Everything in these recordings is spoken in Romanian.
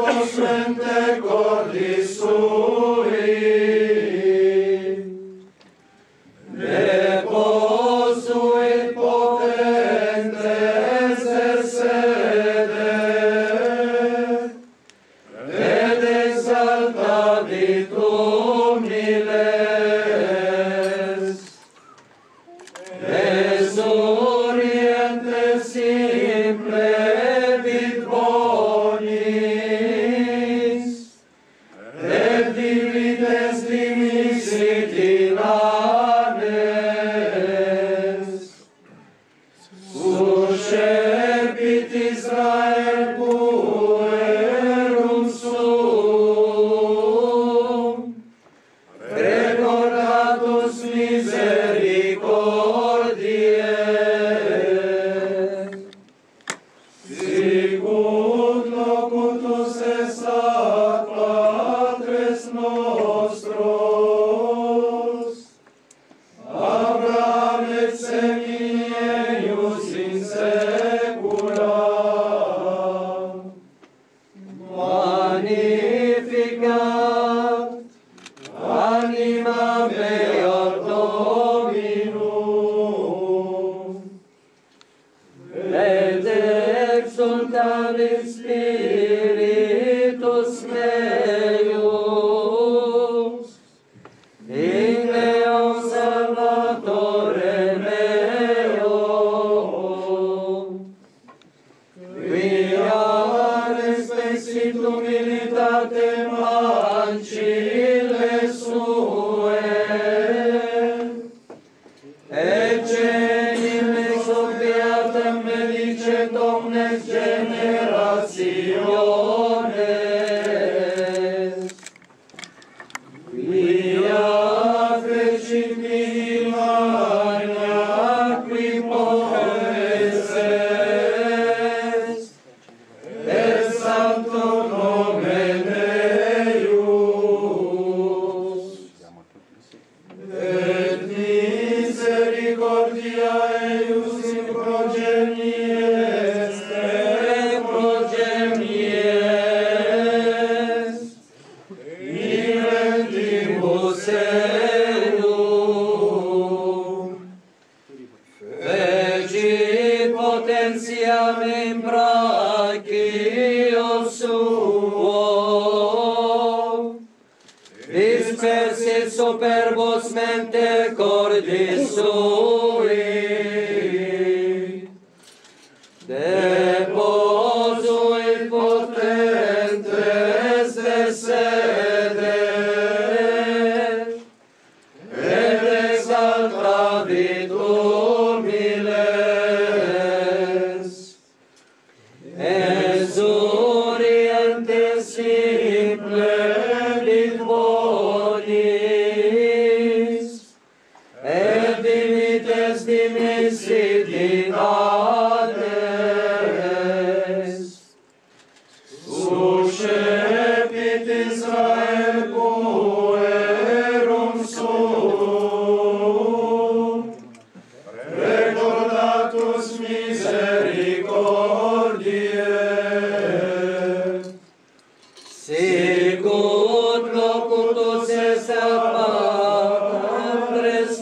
verbos mente cordis sui, deposuit potentes sede, et exaltavit humiles, exoriente simple vit bonis, et divides dimisit inanes, suscepit Israel puerum sum, recordatus misericordiae, sicut locutus est ad patres nostros, Abraham et seminius in saecula, magnificat anima mea Dominum, et exultavit spiritus meus, in Deo Salvatore meo, quia respexit humilitatem ancile sue, et genim ex obviatem medicet omnes generationes, quia fecit mihi magna qui potens est, et sanctum nomen eius, et misericordia eius in progenies et progenies, in ventibus eum, fecit potentiam in brachio suo, dispersit superbos mente cordis sui, deposuit potentes de sede, et exaltavit humiles, exoriente simple vit bonis, et dimites dimisit inanes, suscepit Israel puerum sum, recordatus misericordiae, sicut locutus est ad patres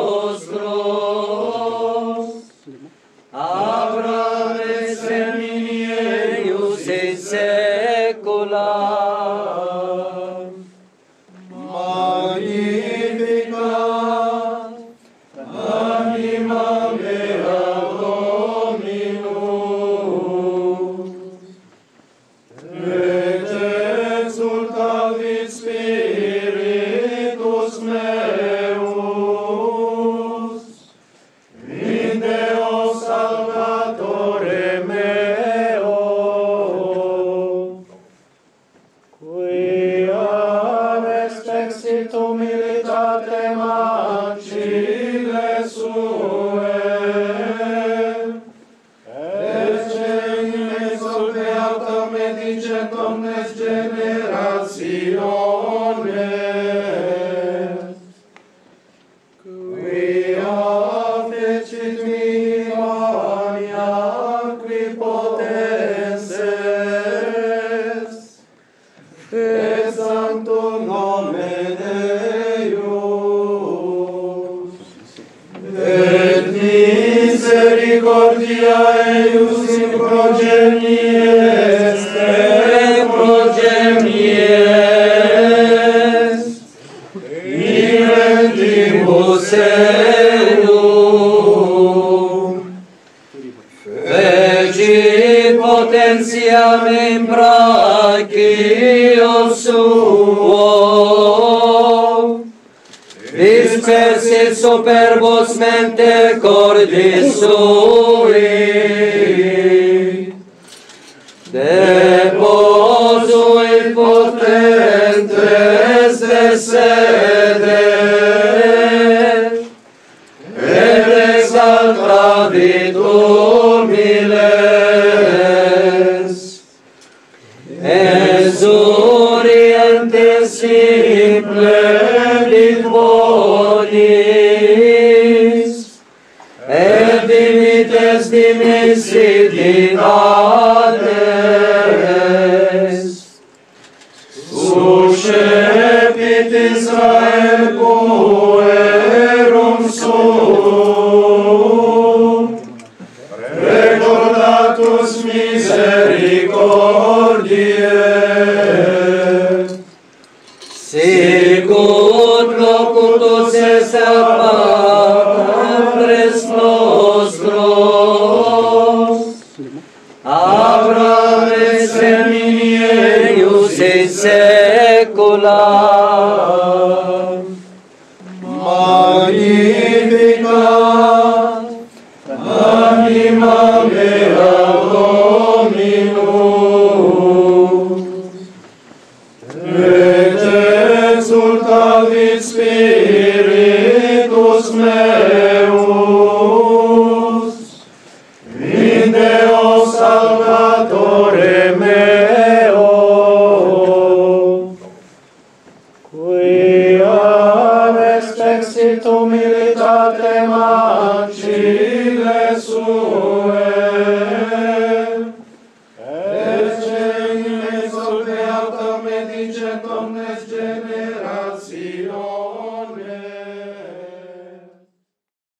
nostros, Abraham et seminius in saecula, magnificat anima mea Dominum, et exultavit spiritus meus, in Deo Salvatore meo, quia respexit humilitatem ancile sue, et genim ex obviatem medicet omnes generationes, quia fecit mihi magna qui potens est, gloria eius in progenies inventibus eum fecit potentiam in brachio suo dispersit superbos mente cordis sui deposuit potentes de sede et exaltavit humiles exurientes simple dit bonis et dimites dimissidades suscepit Israel puerum sum recordatus misericordiae sicut locutus est apres nostros Abraham et seminieius in saecula magnificat anima mea Dominum et exultavit spiritus meus in Deo Salvatore meo quia respexit humilitate macile sum